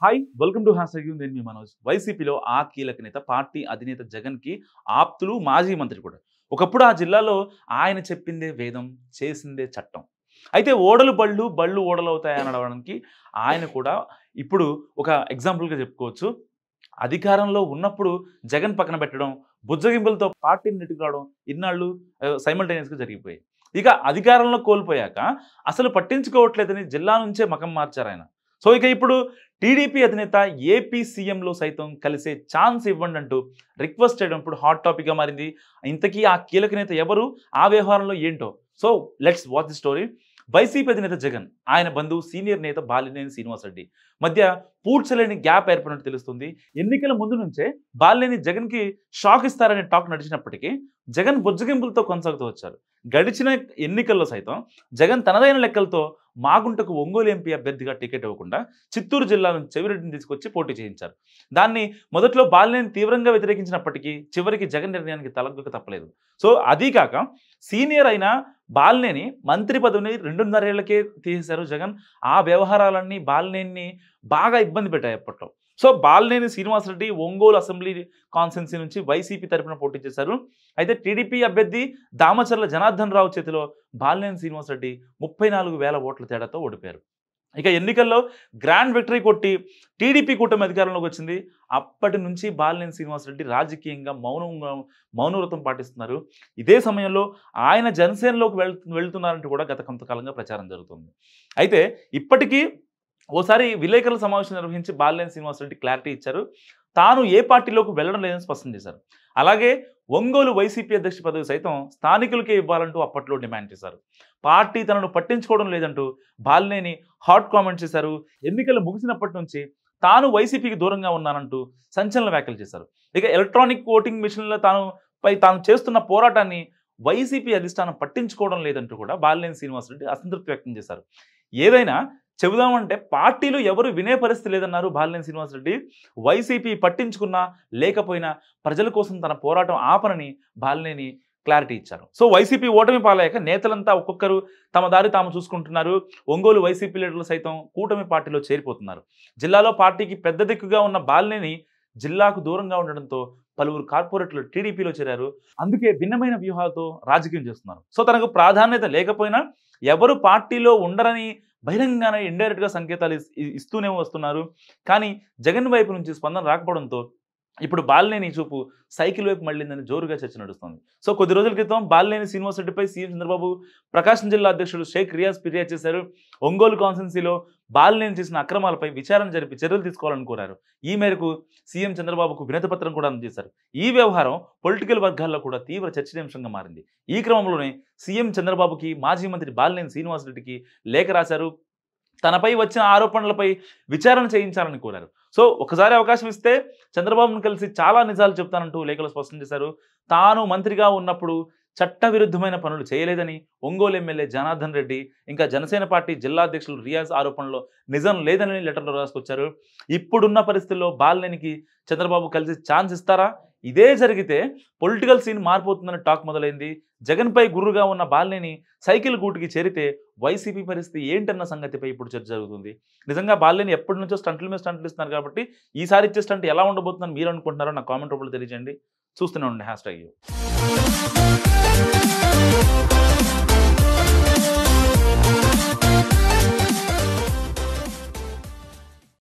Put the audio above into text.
Hi welcome to hashtag నేను మీ మనోజ్. వైసీపీలో ఆ కీలక నేత పార్టీ అధినేత జగన్కి ఆప్తులు, మాజీ మంత్రి కూడా. ఒకప్పుడు ఆ జిల్లాలో ఆయన చెప్పిందే వేదం, చేసిందే చట్టం. అయితే ఓడలు బళ్ళు, బళ్ళు ఓడలు అవుతాయనడానికి ఆయన కూడా ఇప్పుడు ఒక ఎగ్జాంపుల్గా చెప్పుకోవచ్చు. అధికారంలో ఉన్నప్పుడు జగన్ పక్కన పెట్టడం, బుజ్జగింపులతో పార్టీని నెట్టుకురావడం ఇన్నాళ్ళు సైమల్టేనియస్గా జరిగిపోయాయి. ఇక అధికారంలో కోల్పోయాక అసలు పట్టించుకోవట్లేదని జిల్లా నుంచే మకం మార్చారు ఆయన. సో ఇక ఇప్పుడు టీడీపీ అధినేత ఏపీ సీఎంలో సైతం కలిసే ఛాన్స్ ఇవ్వండి అంటూ రిక్వెస్ట్ చేయడం ఇప్పుడు హాట్ టాపిక్గా మారింది. ఇంతకీ ఆ కీలక నేత ఎవరు, ఆ వ్యవహారంలో ఏంటో? So let's watch the story. YCP అధినేత జగన్, ఆయన బంధువు సీనియర్ నేత బాలినేని శ్రీనివాసరెడ్డి మధ్య పూడ్చలేని గ్యాప్ ఏర్పడినట్టు తెలుస్తుంది. ఎన్నికల ముందు నుంచే బాలినేని జగన్కి షాక్ ఇస్తారనే టాక్ నడిచినప్పటికీ జగన్ బుజ్జగింపులతో కొనసాగుతూ వచ్చారు. గడిచిన ఎన్నికల్లో సైతం జగన్ తనదైన లెక్కలతో మాగుంటకు ఒంగోలు ఎంపీ అభ్యర్థిగా టికెట్ ఇవ్వకుండా చిత్తూరు జిల్లా నుంచి చెవిరెడ్డిని తీసుకొచ్చి పోటీ చేయించారు. దాన్ని మొదట్లో బాలినేని తీవ్రంగా వ్యతిరేకించినప్పటికీ చివరికి జగన్ నిర్ణయానికి తలగ్గక తప్పలేదు. సో అదీ కాక సీనియర్ అయిన బాలినేని మంత్రి పదవిని 2.5 ఏళ్లకే తీసేశారు జగన్. ఆ వ్యవహారాలన్నీ బాలినేని బాగా ఇబ్బంది పెట్టాయి అప్పట్లో. So Balineni Srinivasa Reddy Ongole assembly constituency నుంచి వైసీపీ తరఫున పోటీ చేశారు. అయితే టీడీపీ అభ్యర్థి దామచర్ల జనార్దన్ రావు చేతిలో బాలినేని శ్రీనివాసరెడ్డి 34,000 ఓట్ల తేడాతో ఓడిపోయారు. ఇక ఎన్నికల్లో గ్రాండ్ విక్టరీ కొట్టి టీడీపీ కూటమి అధికారంలోకి వచ్చింది. అప్పటి నుంచి బాలినేని శ్రీనివాసరెడ్డి రాజకీయంగా మౌనవ్రతం పాటిస్తున్నారు. ఇదే సమయంలో ఆయన జనసేనలోకి వెళ్తున్నారంటూ కూడా గత కొంతకాలంగా ప్రచారం జరుగుతుంది. అయితే ఇప్పటికీ ఓసారి విలేకరుల సమావేశం నిర్వహించి బాలినేని శ్రీనివాసరెడ్డి క్లారిటీ ఇచ్చారు. తాను ఏ పార్టీలోకి వెళ్ళడం లేదని స్పష్టం చేశారు. అలాగే ఒంగోలు వైసీపీ అధ్యక్ష పదవి సైతం స్థానికులకే ఇవ్వాలంటూ అప్పట్లో డిమాండ్ చేశారు. పార్టీ తనను పట్టించుకోవడం లేదంటూ బాలినేని హాట్ కామెంట్ చేశారు. ఎన్నికలు ముగిసినప్పటి నుంచి తాను వైసీపీకి దూరంగా ఉన్నానంటూ సంచలన వ్యాఖ్యలు చేశారు. ఇక ఎలక్ట్రానిక్ ఓటింగ్ మిషన్ల తాను చేస్తున్న పోరాటాన్ని వైసీపీ అధిష్టానం పట్టించుకోవడం లేదంటూ కూడా బాలినేని శ్రీనివాసరెడ్డి అసంతృప్తి వ్యక్తం చేశారు. ఏదైనా చెబుదామంటే పార్టీలో ఎవరు వినే పరిస్థితి లేదన్నారు బాలినేని శ్రీనివాసరెడ్డి. వైసీపీ పట్టించుకున్నా లేకపోయినా ప్రజల కోసం తన పోరాటం ఆపనని బాలినేని క్లారిటీ ఇచ్చారు. సో వైసీపీ ఓటమి పాలయ్యాక నేతలంతా ఒక్కొక్కరు తమ దారి తాము చూసుకుంటున్నారు. ఒంగోలు వైసీపీ లీడర్లు సైతం కూటమి పార్టీలో చేరిపోతున్నారు. జిల్లాలో పార్టీకి పెద్ద దిక్కుగా ఉన్న బాలినేని జిల్లాకు దూరంగా ఉండడంతో పలువురు కార్పొరేట్లు టీడీపీలో చేరారు. అందుకే భిన్నమైన వ్యూహాలతో రాజకీయం చేస్తున్నారు. సో తనకు ప్రాధాన్యత లేకపోయినా ఎవరు పార్టీలో ఉండరని బహిరంగంగానే ఇండైరెక్ట్గా సంకేతాలు ఇస్తూనే వస్తున్నారు. కానీ జగన్ వైపు నుంచి స్పందన రాకపోవడంతో ఇప్పుడు బాలినేని చూపు సైకిల్ వైపు మళ్ళిందని జోరుగా చర్చ నడుస్తుంది. సో కొద్ది రోజుల క్రితం బాలినేని శ్రీనివాసరెడ్డిపై సీఎం చంద్రబాబు ప్రకాశం జిల్లా అధ్యక్షుడు షేక్ రియాజ్ ఫిర్యాదు చేశారు. ఒంగోలు కాన్స్టిట్యున్సీలో బాలినేని చేసిన అక్రమాలపై విచారణ జరిపి చర్యలు తీసుకోవాలని కోరారు. ఈ మేరకు సీఎం చంద్రబాబుకు వినతిపత్రం కూడా అందజేశారు. ఈ వ్యవహారం పొలిటికల్ వర్గాల్లో కూడా తీవ్ర చర్చనీయాంశంగా మారింది. ఈ క్రమంలోనే సీఎం చంద్రబాబుకి మాజీ మంత్రి బాలినేని శ్రీనివాసరెడ్డికి లేఖ రాశారు. తనపై వచ్చిన ఆరోపణలపై విచారణ చేయించాలని కోరారు. సో ఒకసారి అవకాశం ఇస్తే చంద్రబాబును కలిసి చాలా నిజాలు చెప్తానంటూ లేఖలో స్పష్టం చేశారు. తాను మంత్రిగా ఉన్నప్పుడు చట్టవిరుద్ధమైన పనులు చేయలేదని ఒంగోలు ఎమ్మెల్యే జనార్దన్ రెడ్డి ఇంకా జనసేన పార్టీ జిల్లా అధ్యక్షులు రియాజ్ ఆరోపణలో నిజం లేదని లెటర్లో రాసుకొచ్చారు. ఇప్పుడున్న పరిస్థితుల్లో బాలినేనికి చంద్రబాబు కలిసి ఛాన్స్ ఇస్తారా? ఇదే జరిగితే పొలిటికల్ సీన్ మారిపోతుందని టాక్ మొదలైంది. జగన్పై గుర్రుగా ఉన్న బాలినేని సైకిల్ గూటికి చేరితే వైసీపీ పరిస్థితి ఏంటన్న సంగతిపై ఇప్పుడు చర్చ జరుగుతుంది. నిజంగా బాలినేని ఎప్పటి నుంచో స్టంట్ల మీద స్టంట్లు ఇస్తున్నారు కాబట్టి ఈసారి ఇచ్చే స్టంట్ ఎలా ఉండబోతుందని మీరు అనుకుంటున్నారో నా కామెంట్ రూపంలో తెలియజేయండి. చూస్తూనే ఉండండి హ్యాష్ ట్యాగ్.